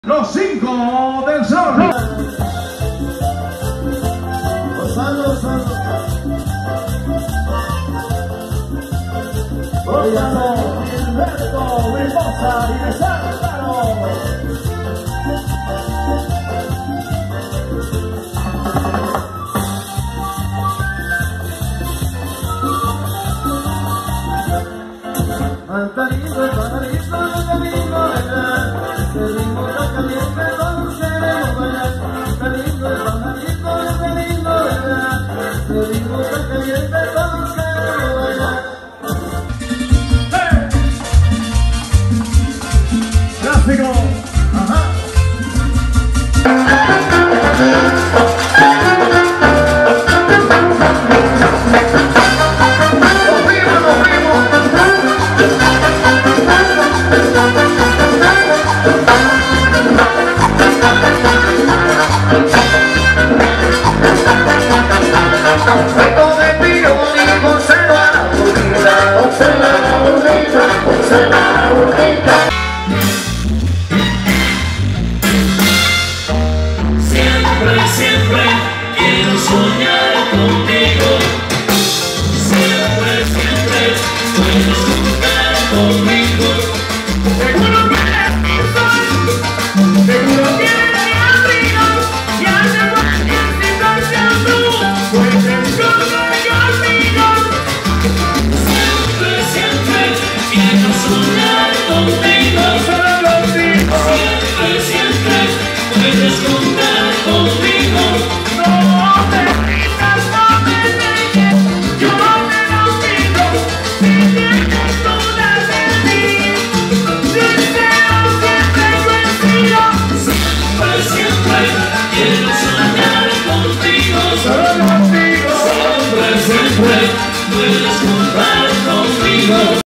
Los 5 del sol. Gobernador Gilberto Mendoza y de Santaro. Mantarito, mantarito, mantarito, este ritmo tan caliente, todos queremos bailar. Mantarito, mantarito, mantarito, este ritmo tan caliente, todos queremos bailar. Clásico. Ajá. Siempre quiero soñar contigo. Siempre puedes contar conmigo. Seguro que eres mi amigo. Y hace cualquier situación tú puedes contar conmigo. Siempre quiero soñar contigo. Siempre puedes contar conmigo. No te quitas, no me dejes, yo te lo pido. Si tienes dudas de mí, deseo siempre coincido. Siempre quiero soñar contigo. Siempre puedes contar conmigo.